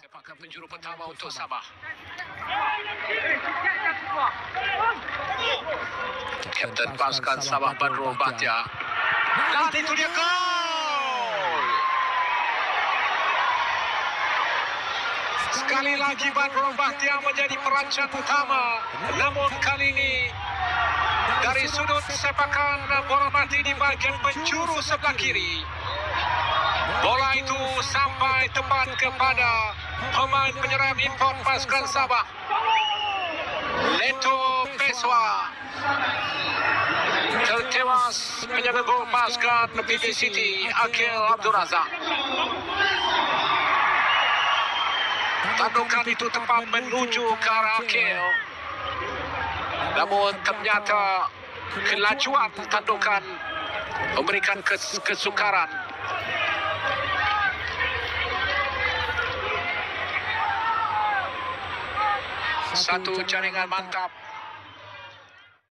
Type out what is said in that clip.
Sepakan penjuru pertama untuk Sabah. Kapten pasukan Sabah Badrul Bhatiar. Dan itu dia gol! Sekali lagi Badrul Bhatiar menjadi perancang utama. Namun kali ini dari sudut sepakan bola mati di bahagian penjuru sebelah kiri. Bola itu sampai tepat kepada pemain penyerang import pasukan Sabah, Leto Peswa. Tertewas penjaga gol pasukan PB City, Akil Abdul Razak. Tandukan itu tepat menuju ke arah Akil. Namun ternyata kelajuan tandukan memberikan kesukaran. Satu jaringan mantap